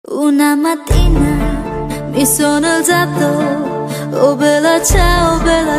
Una mattina mi sono alzato, oh bella ciao, bella